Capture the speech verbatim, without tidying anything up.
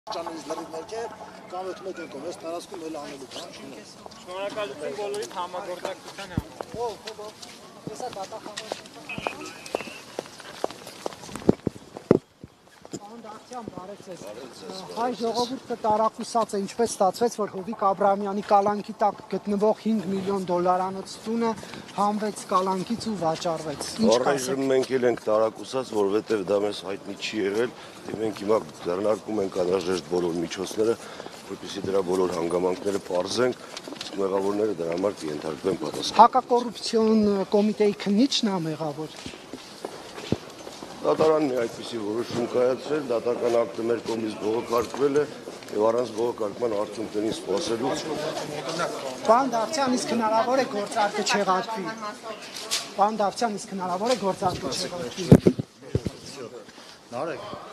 Canınız լրիվներ կամ այդ մեկ եկում ես տարածքում էլ անելու բան չունի։ Շնորհակալություն բոլորիդ համագործակցության համար։ Ո՞վ, ո՞վ։ Հեսա դատախազություն։ Անդարցյան բարեցես։ Հայ ժողովուրդը տարակուսած է, ինչպես ստացվեց, որ Հովիկ Աբրահամյանի կալանքի տակ գտնվող հինգ միլիոն դոլարանոց տունը հանվեց կալանքից ու վաճառվեց։ Ինչ կասեք։ Մենք էլ ենք տարակուսած, որովհետև դա մեզ հայտնի չի եղել, եւ մենք հիմա ձեռնարկում ենք անհրաժեշտ բոլոր միջոցները, որպեսզի դրա բոլոր հանգամանքները պարզենք, իսկ մեղավորները դրա համար կենթարկվեն պատասխան։ Հակակոռուպցիոն կոմիտեի քննիչն է մեղավոր։ Դատարանն է այդպիսի որոշում կայացրել, դատական ակտը մեր կողմից բողոքարկվել է եւ առանց բողոքարկման արդյունքներին սպասելու։ Պարոն Դավթյան, իսկ հնարավոր է գործարկը չեղարկվի։ Պարոն Դավթյան, իսկ հնարավոր է գործարկը չեղարկվի։ Նարեկ